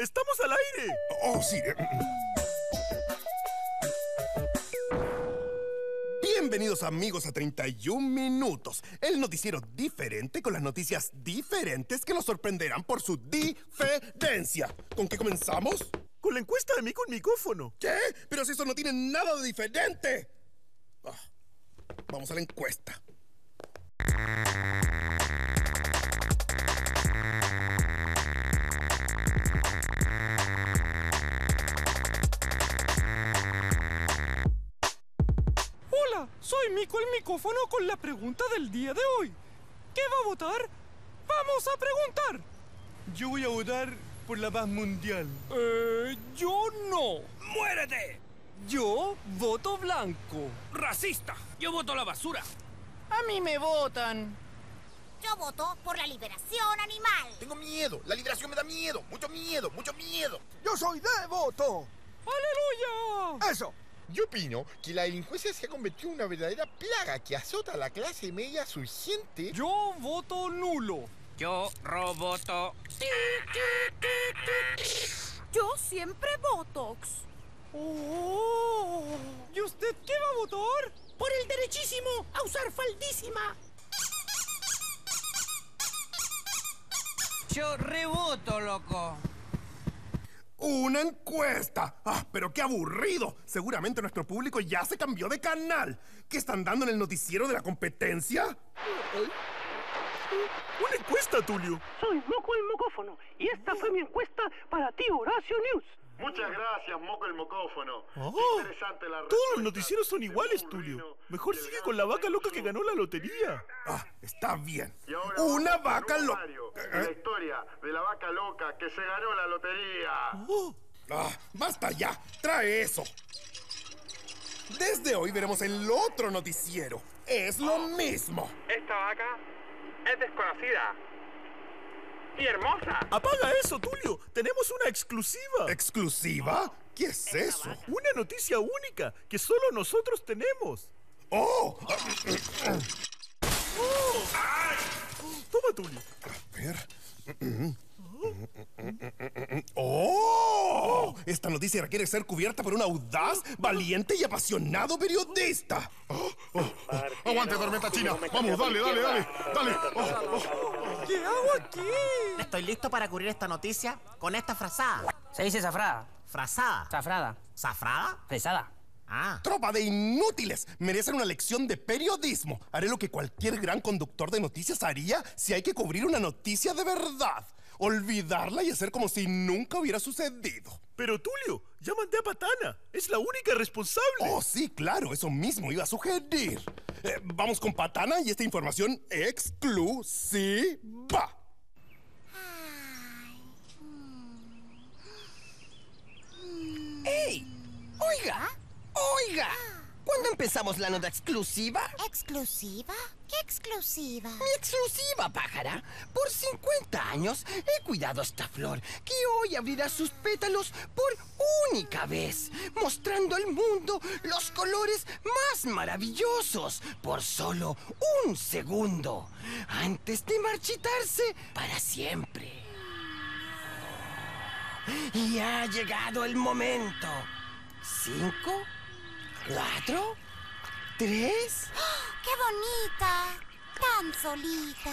¡Estamos al aire! ¡Oh, sí! Bienvenidos amigos a 31 Minutos, el noticiero diferente con las noticias diferentes que nos sorprenderán por su diferencia. ¿Con qué comenzamos? Con la encuesta de Mico el micófono. ¿Qué? Pero si eso no tiene nada de diferente. Vamos a la encuesta. Hola, soy Mico el micófono con la pregunta del día de hoy. ¿Qué va a votar? ¡Vamos a preguntar! Yo voy a votar por la paz mundial. Yo no. ¡Muérete! Yo voto blanco. ¡Racista! Yo voto a la basura. A mí me votan. Yo voto por la liberación animal. Tengo miedo. La liberación me da miedo. Mucho miedo, mucho miedo. Yo soy de voto. ¡Aleluya! Eso. Yo opino que la delincuencia se ha convertido en una verdadera plaga que azota a la clase media surgiente. Yo voto nulo. Yo roboto. Yo siempre Botox. Oh. ¿Y usted qué va a votar? Por el derechísimo a usar faldísima. Yo reboto, loco. ¡Una encuesta! Pero qué aburrido. Seguramente nuestro público ya se cambió de canal. ¿Qué están dando en el noticiero de la competencia? ¡Una encuesta, Tulio! Soy Moco el micófono y esta fue mi encuesta para ti, Horacio News. Muchas gracias, Moco el micófono. Oh, Interesante la todos respuesta los noticieros son de iguales, Burrino Tulio. Mejor y el sigue gran con la vaca loca Lorenzo que ganó la lotería. Está bien. Y ahora ¡Una vamos vaca con un loca! Mario, La historia de la vaca loca que se ganó la lotería. ¡Basta ya! ¡Trae eso! Desde hoy veremos el otro noticiero. Es lo mismo. Esta vaca es desconocida y hermosa. ¡Apaga eso, Tulio! ¡Tenemos una exclusiva! ¿Exclusiva? ¿Qué es eso? Una noticia única que solo nosotros tenemos. ¡Oh! Toma, Tulio. A ver. ¡Oh! Esta noticia requiere ser cubierta por un audaz, valiente y apasionado periodista. ¡Aguante, tormenta china! ¡Vamos, dale! ¿Qué hago aquí? Estoy listo para cubrir esta noticia con esta frazada. Se dice zafrada. ¿Frazada? Zafrada. ¿Zafrada? Pesada. Ah. ¡Tropa de inútiles! Merecen una lección de periodismo. Haré lo que cualquier gran conductor de noticias haría si hay que cubrir una noticia de verdad. Olvidarla y hacer como si nunca hubiera sucedido. Pero, Tulio, ya mandé a Patana. Es la única responsable. Oh, sí, claro, eso mismo iba a sugerir. Vamos con Patana y esta información exclusiva. ¡Ey! ¡Oiga! ¿Cuándo empezamos la nota exclusiva? ¿Exclusiva? ¿Qué exclusiva? Mi exclusiva, pájara. Por 50 años he cuidado esta flor que hoy abrirá sus pétalos por única vez, mostrando al mundo los colores más maravillosos por solo un segundo, antes de marchitarse para siempre. Y ha llegado el momento. 5, 4, 3... ¡Qué bonita! Tan solita.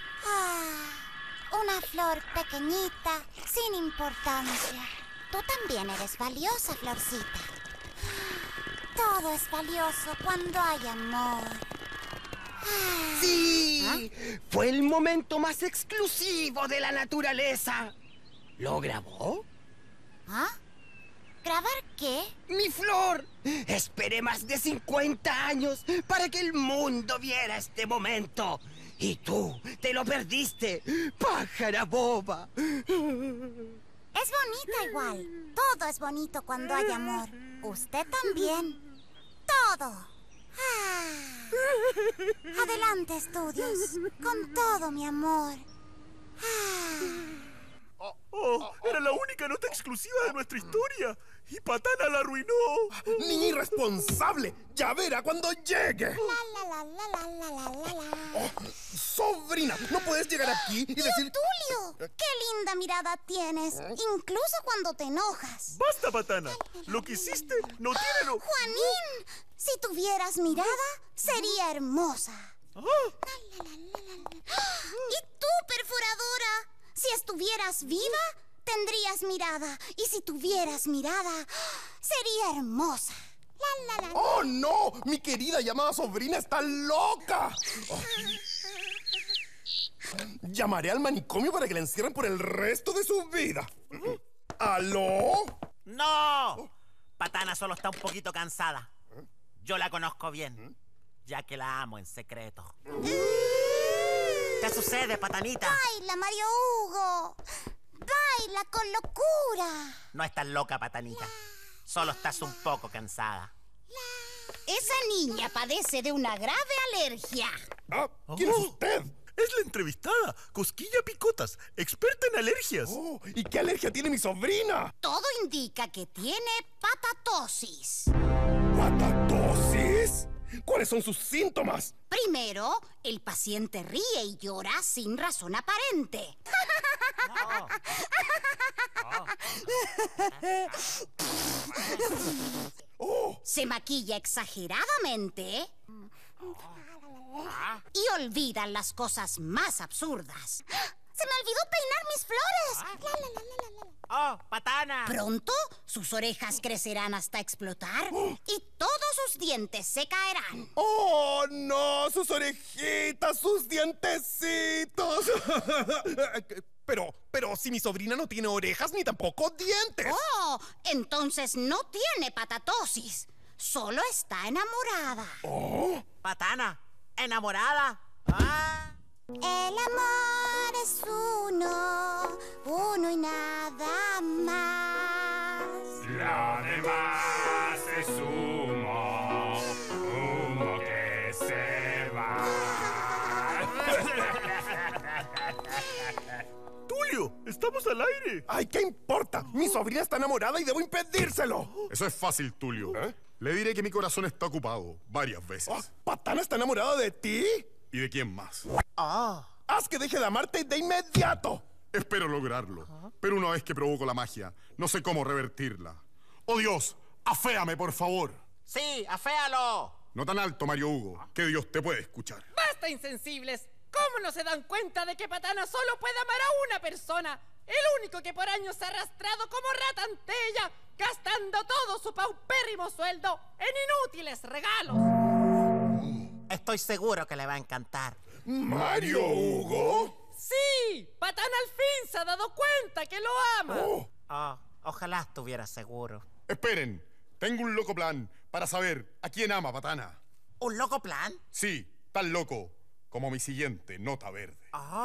Una flor pequeñita, sin importancia. Tú también eres valiosa, florcita. Todo es valioso cuando hay amor. ¡Sí! Fue el momento más exclusivo de la naturaleza. ¿Lo grabó? ¿Ah? ¿Grabar qué? ¡Mi flor! Esperé más de 50 años para que el mundo viera este momento. Y tú te lo perdiste, pájara boba. Es bonita igual. Todo es bonito cuando hay amor. Usted también. Todo. Adelante, estudios. Con todo mi amor. Oh, era la única nota exclusiva. exclusiva de nuestra historia. Y Patana la arruinó. ¡Niña irresponsable! ¡Ya verá cuando llegue! Oh, sobrina, no puedes llegar aquí y decir... ¡Tulio! ¡Qué linda mirada tienes! Incluso cuando te enojas. ¡Basta, Patana! Lo que hiciste no tiene lo... ¡Juanín! Si tuvieras mirada, sería hermosa. ¿Y tú, perforadora? Si estuvieras viva, tendrías mirada. Y si tuvieras mirada, sería hermosa. ¡Oh, no! ¡Mi querida y amada sobrina está loca! Oh. Llamaré al manicomio para que la encierren por el resto de su vida. ¿Aló? ¡No! Patana solo está un poquito cansada. Yo la conozco bien, ya que la amo en secreto. ¿Qué sucede, Patanita? ¡Baila, Mario Hugo! ¡Baila con locura! No estás loca, Patanita. Solo estás un poco cansada. Esa niña padece de una grave alergia. Ah, ¿quién es usted? Es la entrevistada, Cosquilla Picotas, experta en alergias. Oh, ¿y qué alergia tiene mi sobrina? Todo indica que tiene patatosis. ¿Patatosis? ¿Cuáles son sus síntomas? Primero, el paciente ríe y llora sin razón aparente. Se maquilla exageradamente y olvida las cosas más absurdas. ¡Se me olvidó peinar mis flores! ¡Oh, Patana! Pronto, sus orejas crecerán hasta explotar y todos sus dientes se caerán. ¡Oh, no! ¡Sus orejitas, sus dientecitos! Pero si mi sobrina no tiene orejas ni tampoco dientes. Oh, entonces no tiene patatosis. Solo está enamorada. Oh. Patana, ¿enamorada? Ah. El amor es uno y nada más. Lo demás es humo, humo que se va. ¡Tulio! ¡Estamos al aire! ¡Ay, qué importa! Mi sobrina está enamorada y debo impedírselo. Eso es fácil, Tulio. Le diré que mi corazón está ocupado varias veces. Oh, ¿Patana está enamorada de ti? ¿Y de quién más? ¡Haz que deje de amarte de inmediato! Espero lograrlo. Pero una vez que provoco la magia, no sé cómo revertirla. ¡Oh, Dios! ¡Aféame, por favor! ¡Sí, aféalo! No tan alto, Mario Hugo, que Dios te puede escuchar. ¡Basta, insensibles! ¿Cómo no se dan cuenta de que Patana solo puede amar a una persona? El único que por años se ha arrastrado como rata ante ella, gastando todo su paupérrimo sueldo en inútiles regalos. Estoy seguro que le va a encantar. ¿Mario Hugo? ¡Sí! Patana al fin se ha dado cuenta que lo ama. Ojalá estuviera seguro. Esperen, tengo un loco plan para saber a quién ama Patana. ¿Un loco plan? Sí, tan loco como mi siguiente nota verde.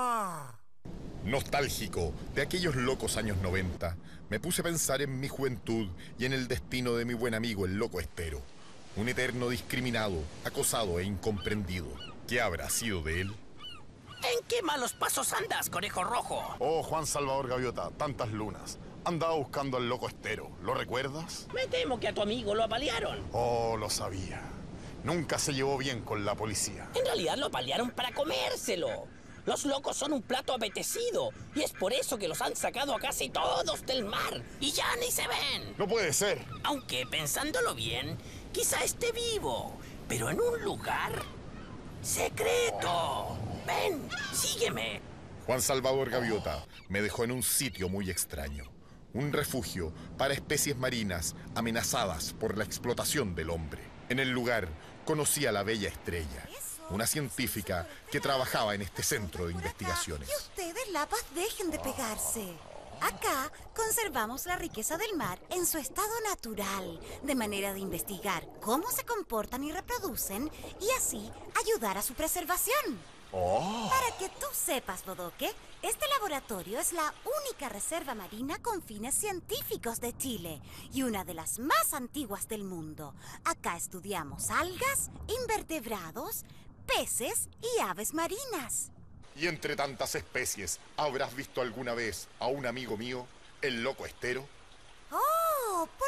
Nostálgico de aquellos locos años 90, me puse a pensar en mi juventud y en el destino de mi buen amigo el Loco Estero. Un eterno discriminado, acosado e incomprendido. ¿Qué habrá sido de él? ¿En qué malos pasos andas, conejo rojo? Oh, Juan Salvador Gaviota, tantas lunas. Andaba buscando al Loco Estero, ¿lo recuerdas? Me temo que a tu amigo lo apalearon. Oh, lo sabía. Nunca se llevó bien con la policía. En realidad lo apalearon para comérselo. Los locos son un plato apetecido y es por eso que los han sacado a casi todos del mar y ya ni se ven. No puede ser. Aunque, pensándolo bien, quizá esté vivo, pero en un lugar secreto. Ven, sígueme. Juan Salvador Gaviota me dejó en un sitio muy extraño. Un refugio para especies marinas amenazadas por la explotación del hombre. En el lugar conocí a la Bella Estrella, una científica que trabajaba en este centro de investigaciones. Y ustedes, lapas, dejen de pegarse. Acá conservamos la riqueza del mar en su estado natural, de manera de investigar cómo se comportan y reproducen y así ayudar a su preservación. Para que tú sepas, Bodoque, este laboratorio es la única reserva marina con fines científicos de Chile y una de las más antiguas del mundo. Acá estudiamos algas, invertebrados, peces y aves marinas. Y entre tantas especies, ¿habrás visto alguna vez a un amigo mío, el Loco Estero?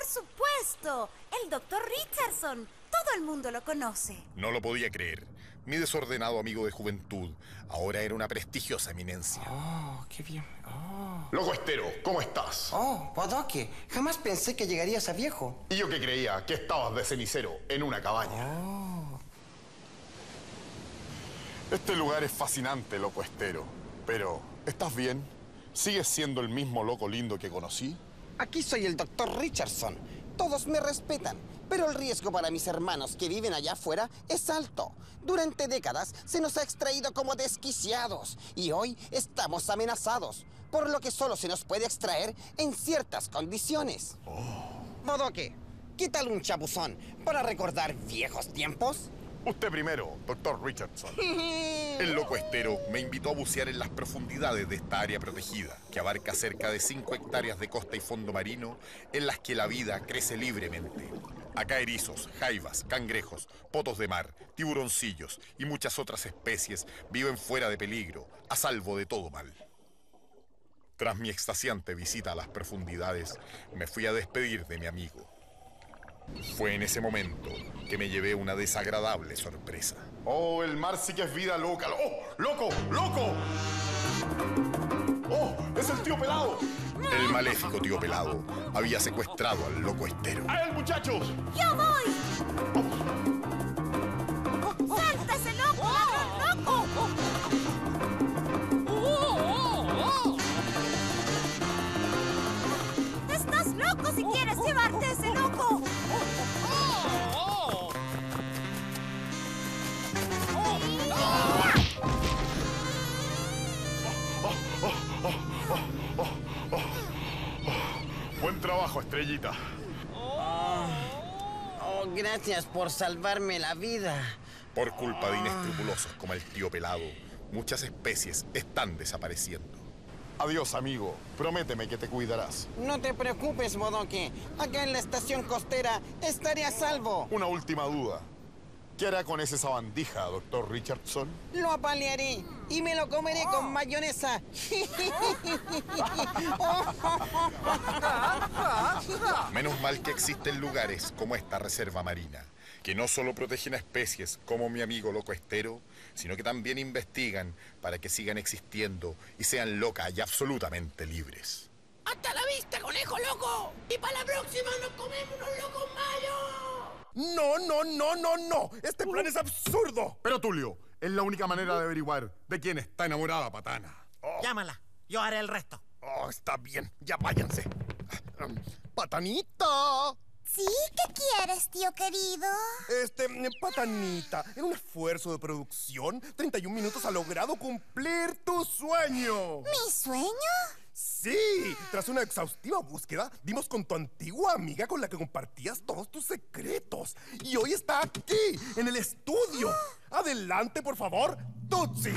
supuesto! El Dr. Richardson. Todo el mundo lo conoce. No lo podía creer. Mi desordenado amigo de juventud ahora era una prestigiosa eminencia. Oh, qué bien. Oh. Loco Estero, ¿cómo estás? Oh, Bodoque, jamás pensé que llegarías a viejo. Y yo que creía que estabas de cenicero en una cabaña. Oh. Este lugar es fascinante, Loco Estero. Pero, ¿estás bien? ¿Sigues siendo el mismo loco lindo que conocí? Aquí soy el Dr. Richardson. Todos me respetan, pero el riesgo para mis hermanos que viven allá afuera es alto. Durante décadas se nos ha extraído como desquiciados y hoy estamos amenazados, por lo que solo se nos puede extraer en ciertas condiciones. Bodoque, ¿qué tal un chapuzón para recordar viejos tiempos? Usted primero, Dr. Richardson. El Loco Estero me invitó a bucear en las profundidades de esta área protegida, que abarca cerca de 5 hectáreas de costa y fondo marino, en las que la vida crece libremente. Acá erizos, jaivas, cangrejos, potos de mar, tiburoncillos y muchas otras especies viven fuera de peligro, a salvo de todo mal. Tras mi extasiante visita a las profundidades, me fui a despedir de mi amigo. Fue en ese momento que me llevé una desagradable sorpresa. ¡Oh, el mar sí que es vida loca! ¡Oh, loco, loco! ¡Oh, es el tío Pelado! El maléfico tío Pelado había secuestrado al Loco Estero. ¡A él, muchachos! ¡Yo voy! ¡Salta ese loco, ladrón loco! ¡Estás loco si quieres llevarte a ese loco! Buen trabajo, Estrellita. Oh, gracias por salvarme la vida. Por culpa de inescrupulosos como el tío Pelado, muchas especies están desapareciendo. Adiós, amigo. Prométeme que te cuidarás. No te preocupes, Bodoque. Acá en la estación costera estaré a salvo. Una última duda. ¿Qué hará con esa sabandija, Dr. Richardson? Lo apalearé y me lo comeré con mayonesa. Menos mal que existen lugares como esta reserva marina, que no solo protegen a especies como mi amigo Loco Estero, sino que también investigan para que sigan existiendo y sean locas y absolutamente libres. ¡Hasta la vista, conejo loco! ¡Y para la próxima nos comemos unos locos mayos! ¡No, no, no, no, no! ¡Este plan es absurdo! Pero, Tulio, es la única manera de averiguar de quién está enamorada Patana. Llámala, yo haré el resto. Oh, está bien, ya váyanse. ¡Patanita! ¿Sí? ¿Qué quieres, tío querido? Patanita, en un esfuerzo de producción, 31 minutos ha logrado cumplir tu sueño. ¿Mi sueño? Sí, tras una exhaustiva búsqueda, dimos con tu antigua amiga con la que compartías todos tus secretos. Y hoy está aquí, en el estudio. Adelante, por favor, Tutsi.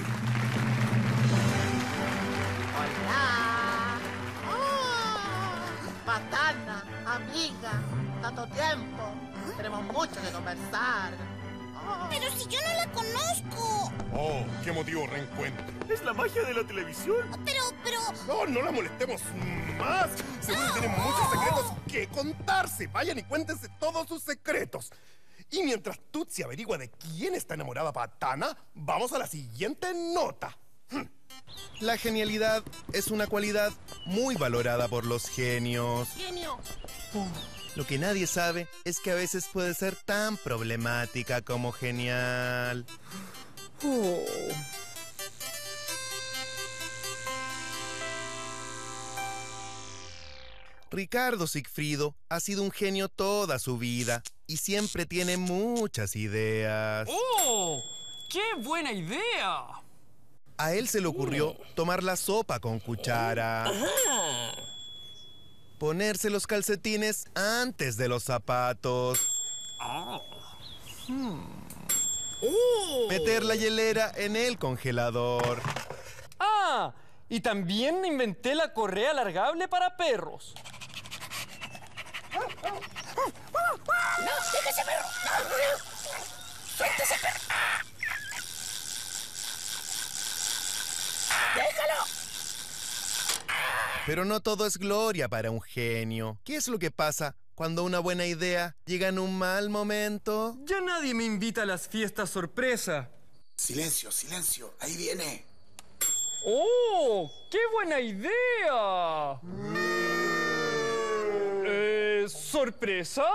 Hola. Patana, amiga, tanto tiempo. Tenemos mucho que conversar. Pero si yo no la conozco. Oh, qué motivo reencuentro. Es la magia de la televisión. Pero... No, no la molestemos más. Seguro tienen muchos secretos que contarse. Vayan y cuéntense todos sus secretos. Y mientras Tutsi averigua de quién está enamorada Patana, vamos a la siguiente nota. La genialidad es una cualidad muy valorada por los genios. Genio. Lo que nadie sabe es que a veces puede ser tan problemática como genial. Ricardo Sigfrido ha sido un genio toda su vida y siempre tiene muchas ideas. ¡Oh! ¡Qué buena idea! A él se le ocurrió tomar la sopa con cuchara. Ponerse los calcetines antes de los zapatos. Meter la hielera en el congelador. ¡Ah! Y también inventé la correa alargable para perros. ¡No! ¡Deja ese perro! ¡No! ¡Suelta ese perro! ¡Déjalo! Pero no todo es gloria para un genio. ¿Qué es lo que pasa cuando una buena idea llega en un mal momento. Ya nadie me invita a las fiestas sorpresa. Silencio, silencio. Ahí viene. ¡Oh! ¡Qué buena idea! ¿Sorpresa?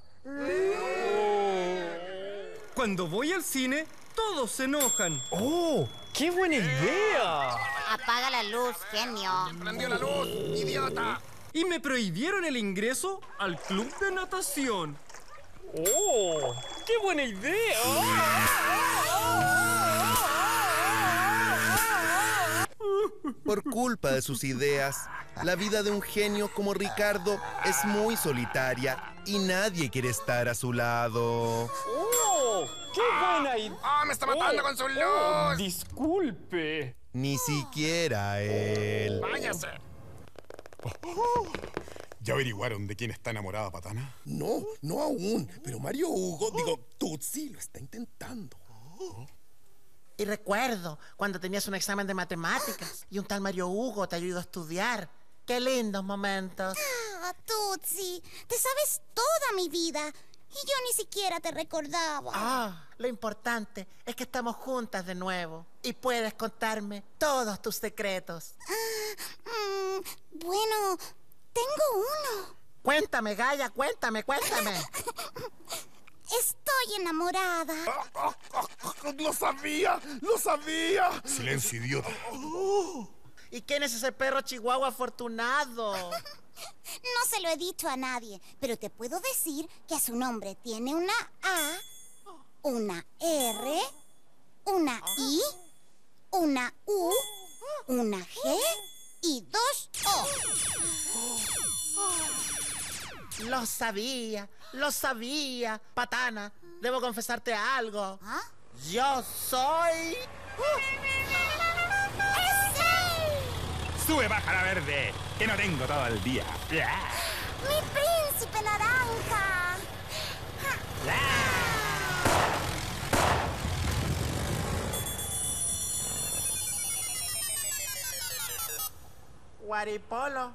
Cuando voy al cine, todos se enojan. ¡Oh! ¡Qué buena idea! Apaga la luz, genio. ¡Prendió la luz, idiota! Y me prohibieron el ingreso al club de natación. ¡Oh! ¡Qué buena idea! Por culpa de sus ideas, la vida de un genio como Ricardo es muy solitaria y nadie quiere estar a su lado. ¡Oh! ¡Qué buena idea! ¡Ah, me está matando con su luz! Disculpe. Ni siquiera él. ¡Váyase! ¿Ya averiguaron de quién está enamorada Patana? No, no aún. Pero Mario Hugo, Tutsi, lo está intentando. Y recuerdo cuando tenías un examen de matemáticas y un tal Mario Hugo te ayudó a estudiar. ¡Qué lindos momentos! Ah, Tutsi, te sabes toda mi vida y yo ni siquiera te recordaba. Ah, lo importante es que estamos juntas de nuevo y puedes contarme todos tus secretos. Bueno, tengo uno. Cuéntame, Gaia, cuéntame. Estoy enamorada. ¡Lo sabía! ¡Lo sabía! Silencio, idiota. ¿Y quién es ese perro chihuahua afortunado? No se lo he dicho a nadie, pero te puedo decir que a su nombre tiene una A, una R, una I, una U, una G y 2 O. Lo sabía. Patana, debo confesarte algo. Yo soy... ¡Sube, pájara verde! ¡Que no tengo todo el día! ¡Mi príncipe naranja! Guaripolo.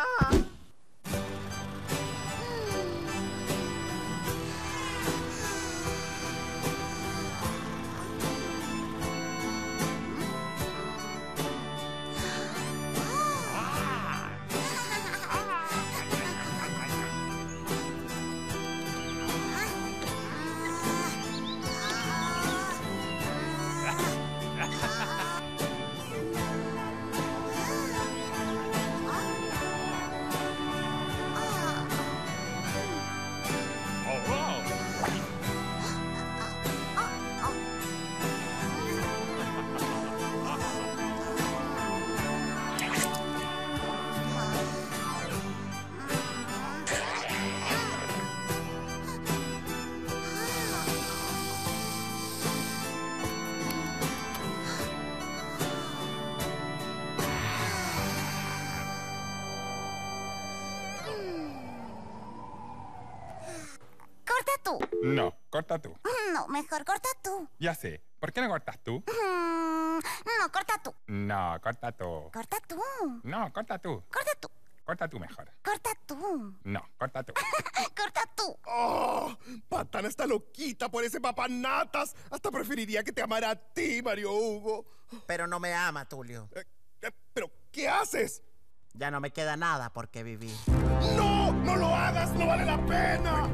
Corta tú. No, corta tú. No, mejor corta tú. Ya sé. ¿Por qué no cortas tú? No, corta tú. No, corta tú. Corta tú. No, corta tú. Corta tú. Corta tú mejor. Corta tú. No, corta tú. Corta tú. ¡Oh! Patana está loquita por ese papanatas. Hasta preferiría que te amara a ti, Mario Hugo. Pero no me ama, Tulio. ¿Pero qué haces? Ya no me queda nada por qué vivir. ¡No! ¡No lo hagas! ¡No vale la pena!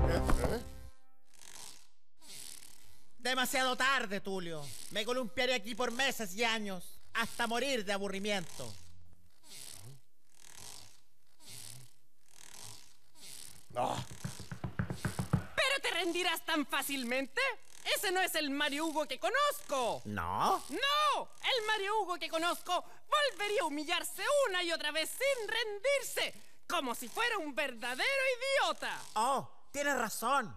Demasiado tarde, Tulio. Me columpiaré aquí por meses y años, hasta morir de aburrimiento. ¿Pero te rendirás tan fácilmente? ¡Ese no es el Mario Hugo que conozco! ¿No? ¡No! El Mario Hugo que conozco volvería a humillarse una y otra vez sin rendirse, como si fuera un verdadero idiota. Oh, tienes razón.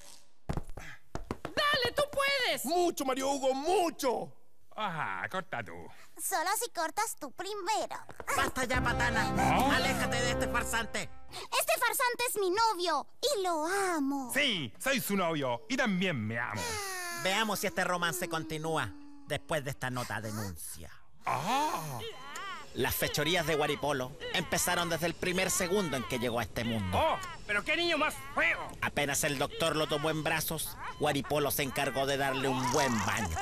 ¡Dale, tú puedes! ¡Mucho, Mario Hugo, mucho! Ajá, corta tú. Solo si cortas tú primero. ¡Basta ya, Patana! ¿Oh? ¡Aléjate de este farsante! Este farsante es mi novio y lo amo. Sí, soy su novio y también me amo. Veamos si este romance continúa después de esta nota denuncia. Las fechorías de Guaripolo empezaron desde el primer segundo en que llegó a este mundo. ¡Oh! ¡Pero qué niño más feo! Apenas el doctor lo tomó en brazos, Guaripolo se encargó de darle un buen baño.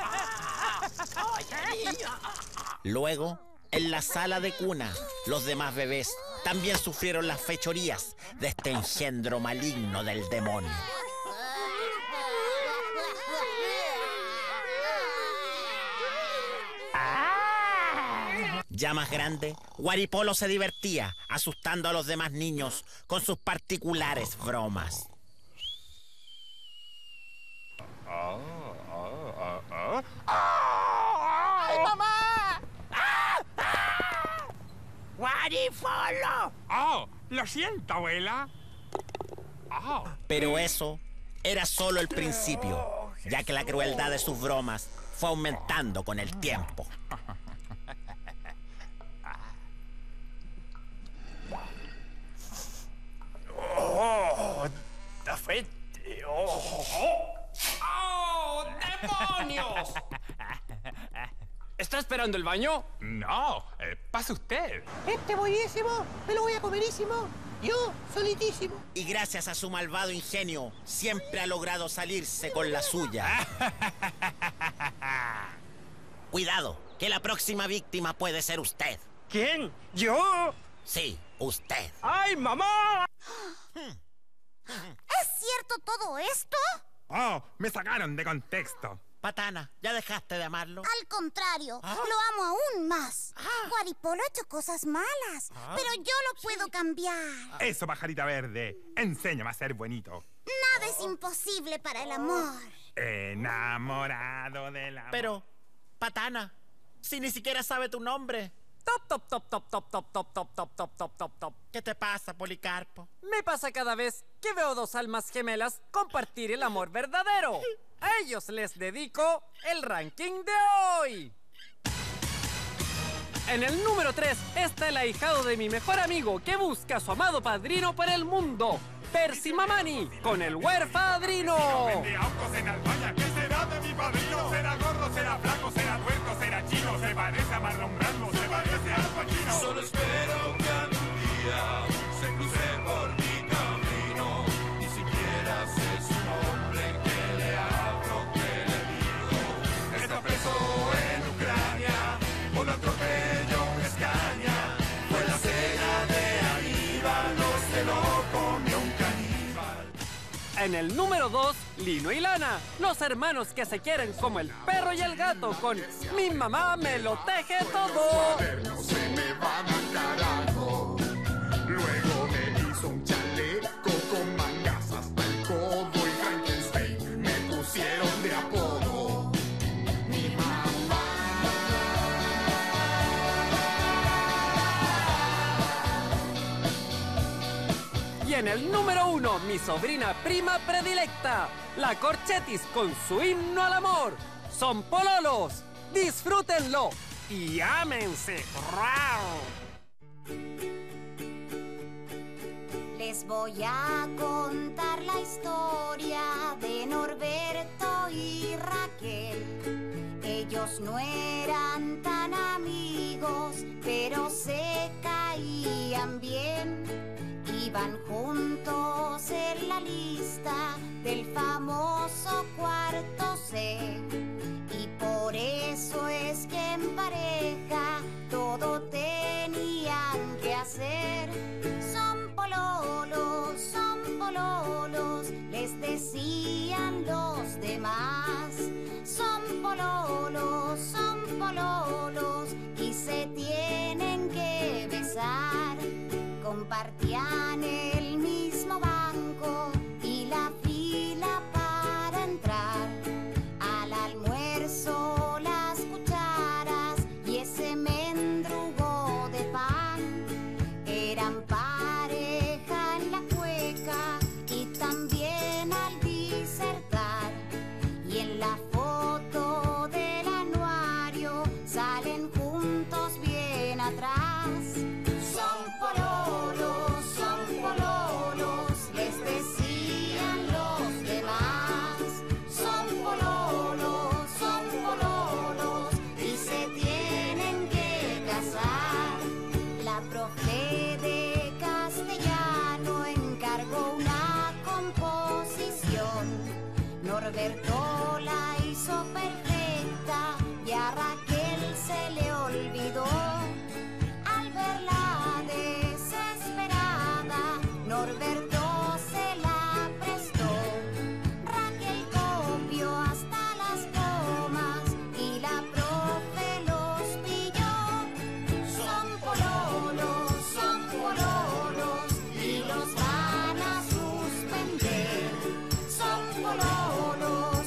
Luego, en la sala de cuna, los demás bebés también sufrieron las fechorías de este engendro maligno del demonio. Ya más grande, Guaripolo se divertía, asustando a los demás niños con sus particulares bromas. ¡Ay, mamá! ¡Guaripolo! ¡Oh! Lo siento, abuela. Oh. Pero eso era solo el principio, ya que la crueldad de sus bromas fue aumentando con el tiempo. ¡Oh! ¡Tafete! ¡Oh! ¡Oh, demonios! ¿Está esperando el baño? No, pase usted. Este buenísimo, me lo voy a comerísimo. Yo, solitísimo. Y gracias a su malvado ingenio, siempre ha logrado salirse con la suya. Cuidado, que la próxima víctima puede ser usted. ¿Quién? ¿Yo? Sí, usted. ¡Ay, mamá! ¿Es cierto todo esto? Oh, me sacaron de contexto. Patana, ¿ya dejaste de amarlo? Al contrario, lo amo aún más. Guaripolo ha hecho cosas malas, pero yo lo puedo cambiar. Eso, pajarita verde. Enséñame a ser bonito. Nada es imposible para el amor. Enamorado del amor. Pero, Patana, si ni siquiera sabe tu nombre. Top. ¿Qué te pasa, Policarpo? Me pasa cada vez que veo dos almas gemelas compartir el amor verdadero. A ellos les dedico el ranking de hoy. En el número 3 está el ahijado de mi mejor amigo que busca a su amado padrino por el mundo, Percy Mamani, con el huerfadrino. Vende autos en Albania, ¿qué será de mi padrino? ¿Será gordo, será flaco, será tuerto, será chino? ¿Se parece a Marlon Brando, se parece a Al Pacino? Solo espero que algún día se cruce por mi camino. Ni siquiera sé su nombre, que le hablo, que le digo. Está preso en Ucrania, por lo atropello en Escaña. Fue la cena de Aníbal, no se lo comió un caníbal. En el número 2, Lino y Lana, los hermanos que se quieren como el perro y el gato con Mi mamá me lo teje todo. No se me van al carajo. Luego me hizo un chaleco con mangas hasta el codo y Frankenstein me pusieron de apodo. Mi mamá. Y en el número 1, mi sobrina prima predilecta, la Corchetis con su himno al amor. Son pololos, disfrútenlo y ámense. Les voy a contar la historia de Norberto y Raquel. Ellos no eran tan amigos, pero se caían bien. Iban juntos en la lista del famoso cuarto C. Y por eso es que en pareja todo tenían que hacer. Son pololos, les decían los demás. Son pololos y se tienen que besar. Compartían el mismo banco y la fila para entrar. Al almuerzo las cucharas y ese mendrugo de pan. Eran pareja en la cueca y también al disertar. Y en la foto del anuario salen juntos bien atrás. Son pololos, Norberto la hizo perfecta y a Raquel se le olvidó. Al verla desesperada, Norberto se la prestó. Raquel copió hasta las comas y la profe los pilló. Son pololos y los van a suspender. Son pololos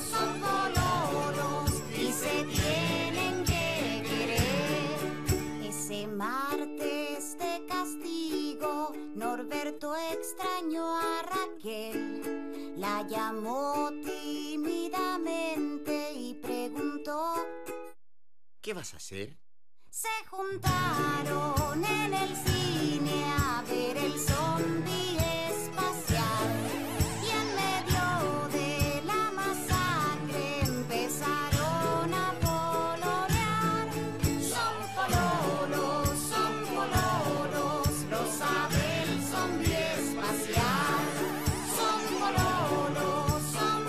y se tienen que querer. Ese martes de castigo, Norberto extrañó a Raquel. La llamó tímidamente y preguntó: ¿qué vas a hacer? Se juntaron en el cine a ver el zombie espacial. Y en medio de la masacre empezaron a pololear. Son pololos, lo sabe el zombie espacial. Son pololos,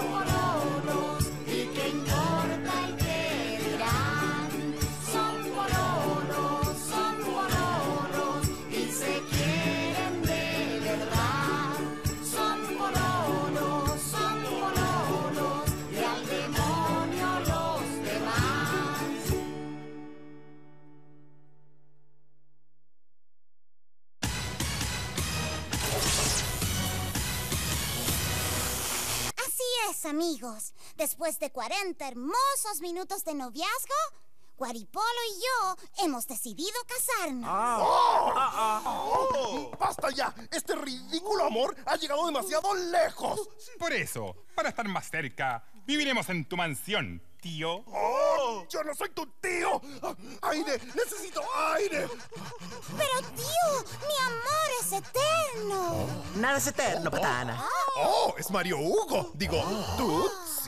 y qué importa el que dirán. Son pololos, y se quieren de verdad. Son pololos, y al demonio los demás. Así es, amigos. Después de 40 hermosos minutos de noviazgo, Guaripolo y yo hemos decidido casarnos. ¡Basta ya! Este ridículo amor ha llegado demasiado lejos. Por eso, para estar más cerca, viviremos en tu mansión, tío. ¡Oh! ¡Yo no soy tu tío! ¡Aire! ¡Necesito aire! Pero, tío, mi amor es eterno. Nada es eterno, patana. ¡Oh! ¡Es Mario Hugo! Digo, Tutsi.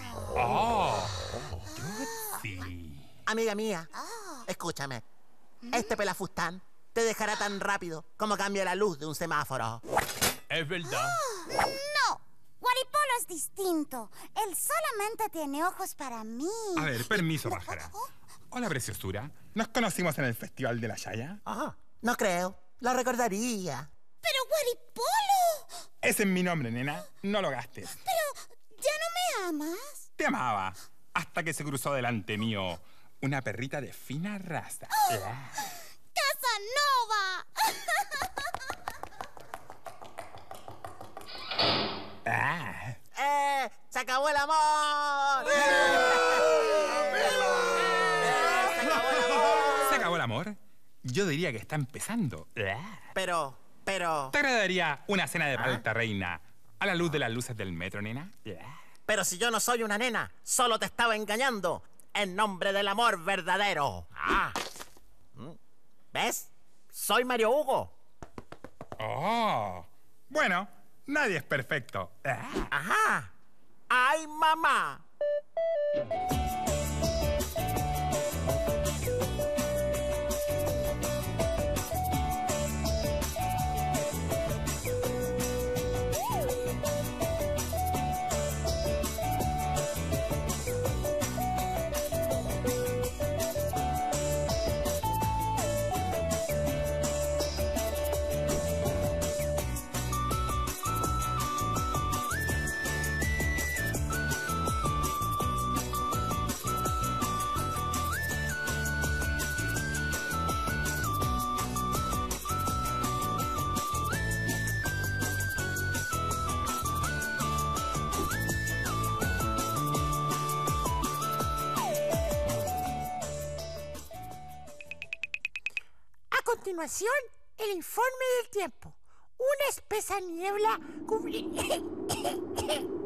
Amiga mía, escúchame. Este pelafustán te dejará tan rápido como cambia la luz de un semáforo. Es verdad. No, Guaripolo es distinto. Él solamente tiene ojos para mí. A ver, permiso, pájara. Hola, preciosura. ¿Nos conocimos en el Festival de la Yaya? No creo. Lo recordaría. Pero Guaripolo. Ese es mi nombre, nena. No lo gastes. Pero, ¿ya no me amas? Te amaba. Hasta que se cruzó delante mío una perrita de fina raza. ¡Casanova! ¡Se acabó el amor! ¿Se acabó el amor? Yo diría que está empezando. Pero... ¿Te agradaría una cena de palta, reina, a la luz de las luces del metro, nena? Pero si yo no soy una nena, solo te estaba engañando en nombre del amor verdadero. ¿Ves? Soy Mario Hugo. Bueno, nadie es perfecto. Ajá. ¡Ay, mamá! A continuación, el informe del tiempo. Una espesa niebla cubría...